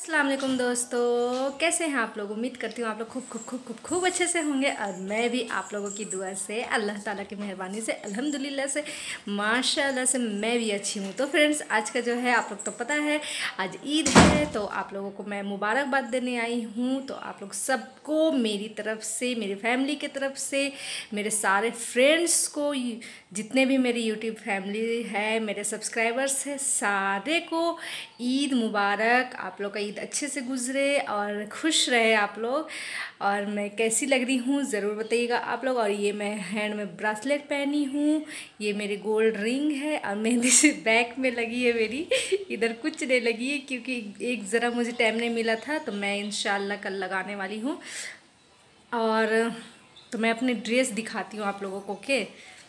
अस्सलाम वालेकुम दोस्तों, कैसे हैं आप लोग। उम्मीद करती हूँ आप लोग खूब खूब खूब खूब खूब अच्छे से होंगे और मैं भी आप लोगों की दुआ से, अल्लाह ताला की मेहरबानी से, अल्हम्दुलिल्लाह से, माशाल्लाह से मैं भी अच्छी हूँ। तो फ्रेंड्स, आज का जो है आप लोग तो पता है आज ईद है, तो आप लोगों को मैं मुबारकबाद देने आई हूँ। तो आप लोग सबको मेरी तरफ से, मेरी फैमिली की तरफ से, मेरे सारे फ्रेंड्स को, जितने भी मेरी यूट्यूब फैमिली है, मेरे सब्सक्राइबर्स हैं, सारे को ईद मुबारक। आप लोग का ईद अच्छे से गुजरे और खुश रहे आप लोग। और मैं कैसी लग रही हूँ ज़रूर बताइएगा आप लोग। और ये मैं हैंड में ब्रासलेट पहनी हूँ, ये मेरी गोल्ड रिंग है और मेहंदी से बैक में लगी है मेरी, इधर कुछ नहीं लगी है क्योंकि एक ज़रा मुझे टाइम नहीं मिला था, तो मैं इंशाल्लाह कल लगाने वाली हूँ। और तो मैं अपनी ड्रेस दिखाती हूँ आप लोगों को के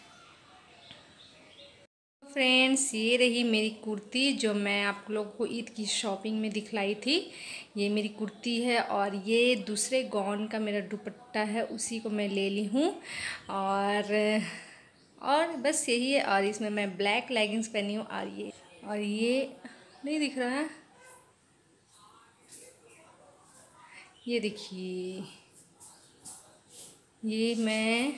फ्रेंड्स, ये रही मेरी कुर्ती जो मैं आप लोगों को ईद की शॉपिंग में दिखलाई थी। ये मेरी कुर्ती है और ये दूसरे गाउन का मेरा दुपट्टा है, उसी को मैं ले ली हूँ। और बस यही है। और इसमें मैं ब्लैक लेगिंग्स पहनी हूँ और ये नहीं दिख रहा है, ये देखिए, ये मैं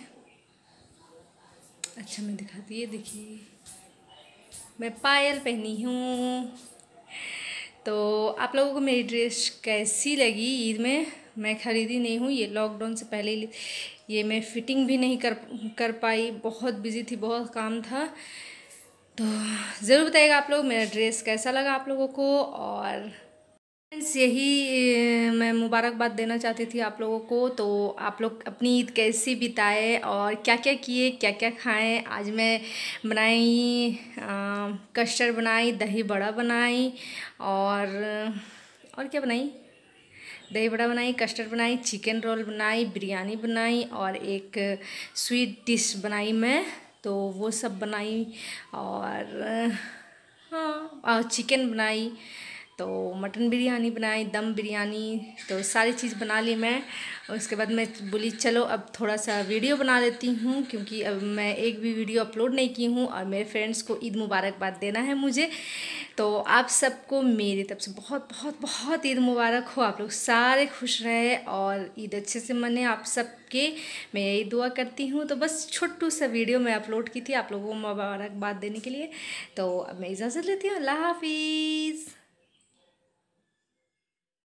अच्छा मैं दिखाती, ये देखिए मैं पायल पहनी हूँ। तो आप लोगों को मेरी ड्रेस कैसी लगी ईद में। मैं ख़रीदी नहीं हूँ, ये लॉकडाउन से पहले ही ये मैं फिटिंग भी नहीं कर पाई, बहुत बिजी थी, बहुत काम था। तो ज़रूर बताइएगा आप लोग मेरा ड्रेस कैसा लगा आप लोगों को। और फ्रेंड्स, यही मैं मुबारकबाद देना चाहती थी आप लोगों को। तो आप लोग अपनी ईद कैसी बिताए और क्या क्या किए, क्या क्या खाएं। आज मैं बनाई कस्टर्ड बनाई, दही बड़ा बनाई और क्या बनाई, दही बड़ा बनाई, कस्टर्ड बनाई, चिकन रोल बनाई, बिरयानी बनाई और एक स्वीट डिश बनाई मैं, तो वो सब बनाई। और हाँ, और चिकन बनाई, तो मटन बिरयानी बनाई, दम बिरयानी, तो सारी चीज़ बना ली मैं। और उसके बाद मैं बोली चलो अब थोड़ा सा वीडियो बना लेती हूँ, क्योंकि अब मैं एक भी वीडियो अपलोड नहीं की हूँ और मेरे फ्रेंड्स को ईद मुबारकबाद देना है मुझे। तो आप सबको मेरी तरफ से बहुत बहुत बहुत ईद मुबारक हो। आप लोग सारे खुश रहे और ईद अच्छे से मने आप सबके, मैं यही दुआ करती हूँ। तो बस छोटू सा वीडियो मैं अपलोड की थी आप लोगों को मुबारकबाद देने के लिए। तो अब मैं इजाज़त लेती हूँ, अल्लाह हाफिज़।